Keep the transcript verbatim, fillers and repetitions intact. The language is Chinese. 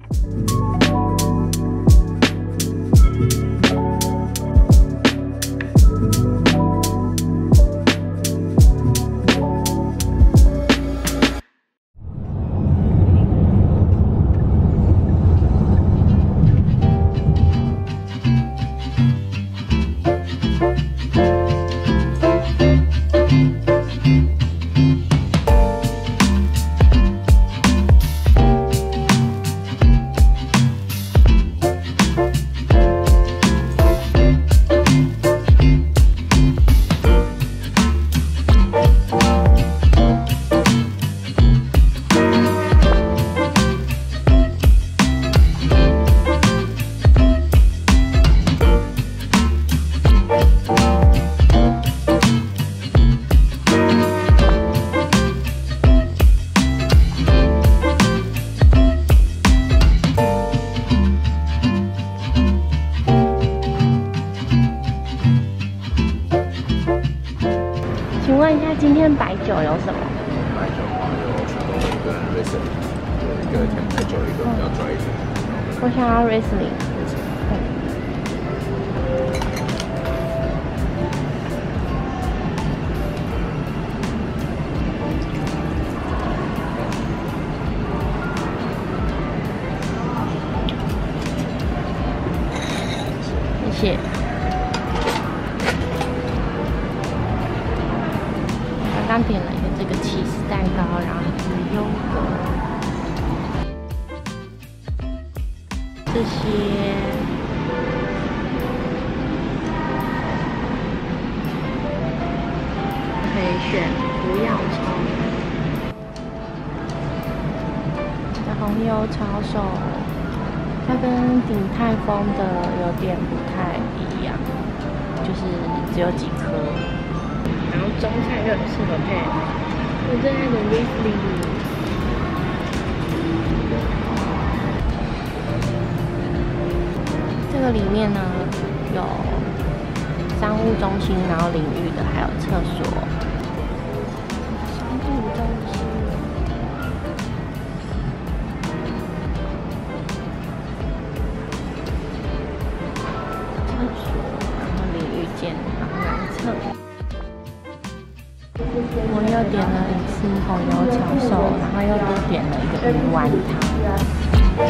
请问一下，今天白酒有什么？ 白酒的话有雪冬跟 Riesling， 有一个甜白酒，一个比较 dry 一点。 我想要 Riesling。谢谢。刚点了一个这个起司蛋糕，然后是优格，这些可以选不要炒，这红油抄手，它跟鼎泰丰的有点不太一样，就是只有几颗。然后中菜就很适合配我最爱的 Riesling。这个里面呢有商务中心，然后淋浴的，还有厕所。商务中心。厕所，然后淋浴间，然后男厕。我又点了一次红油抄手，然后又多点了一个鱼丸汤。